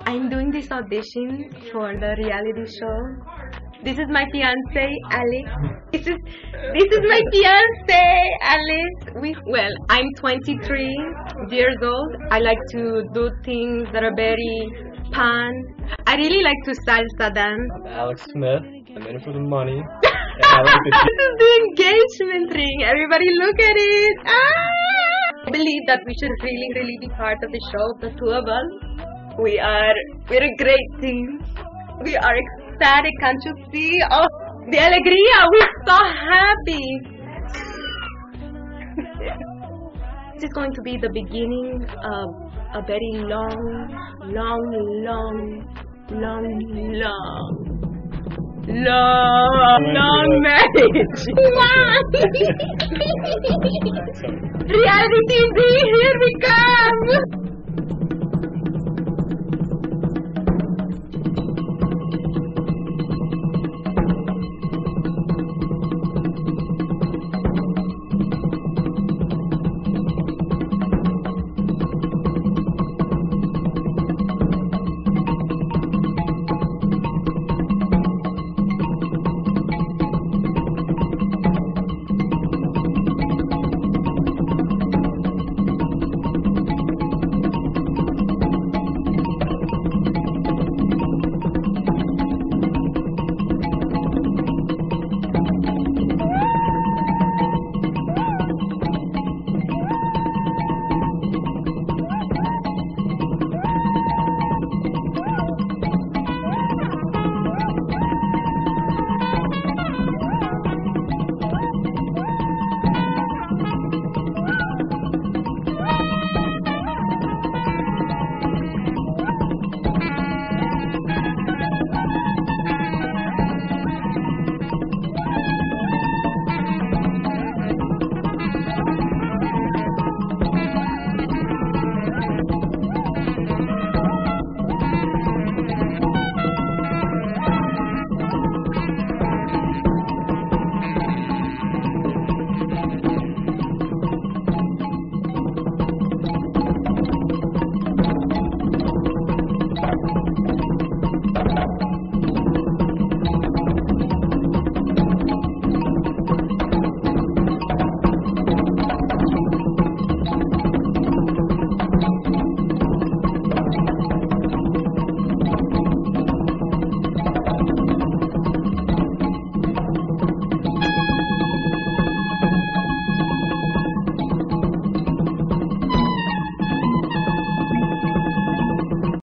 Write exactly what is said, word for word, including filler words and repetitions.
I'm doing this audition for the reality show. This is my fiance, Alex. This is this is my fiance, Alex. We well, I'm twenty-three years old. I like to do things that are very fun. I really like to salsa dance. I'm Alex Smith. I'm in it for the money. And I like to This is the engagement ring. Everybody look at it. Ah! I believe that we should really, really be part of the show, the two of us. We are, we're a great team. We are ecstatic, can't you see? Oh, the alegría, we're so happy. This is going to be the beginning of a very long, long, long, long, long, long, long marriage. Reality T V, here we go.